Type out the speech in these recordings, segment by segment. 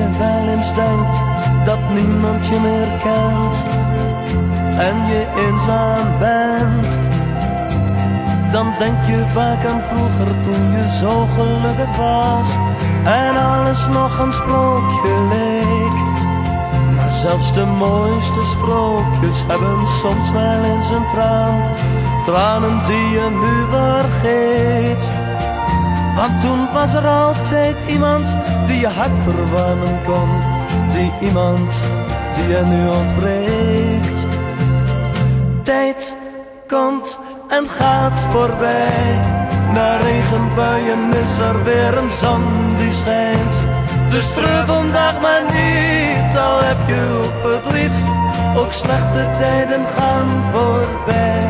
wel eens denkt dat niemand je meer kent en je eenzaam bent, dan denk je vaak aan vroeger toen je zo gelukkig was en alles nog een sprookje leek. Maar zelfs de mooiste sprookjes hebben soms wel eens een traan, tranen die je nu vergeet. Want toen was er altijd iemand die je hart verwarmen kon, die iemand die je nu ontbreekt. Tijd komt en gaat voorbij, na regenbuien is er weer een zon die schijnt. Dus treur vandaag maar niet, al heb je ook verdriet, ook slechte tijden gaan voorbij.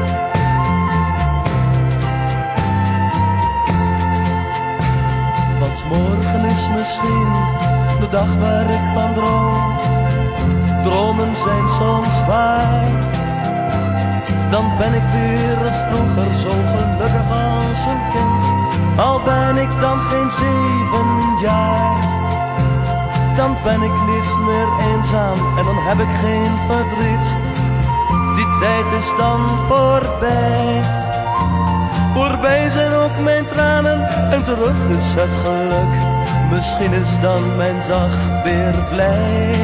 Want morgen is misschien de dag waar ik van droom. Dromen zijn soms waar. Dan ben ik weer als vroeger zo gelukkig als een kind. Al ben ik dan geen 7 jaar. Dan ben ik niet meer eenzaam en dan heb ik geen verdriet. Die tijd is dan voorbij. Voorbij zijn ook mijn tranen en terug is het geluk. Misschien is dan mijn dag weer blij.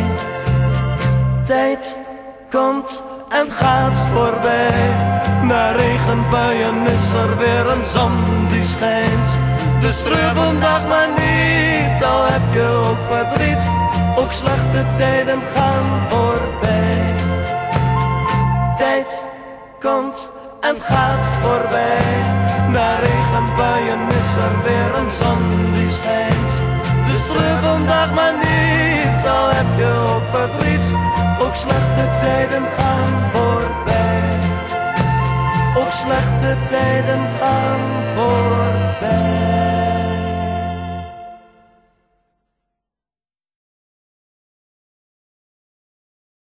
Tijd komt en gaat voorbij. Na regenbuien is er weer een zon die schijnt. Dus treur vandaag maar niet, al heb je ook verdriet. Ook slechte tijden gaan voorbij. Tijd komt en gaat voorbij. Na regenbuien is er weer een zon die schijnt. Dus treur vandaag maar niet, al heb je ook verdriet. Ook slechte tijden gaan voorbij. Ook slechte tijden gaan voorbij.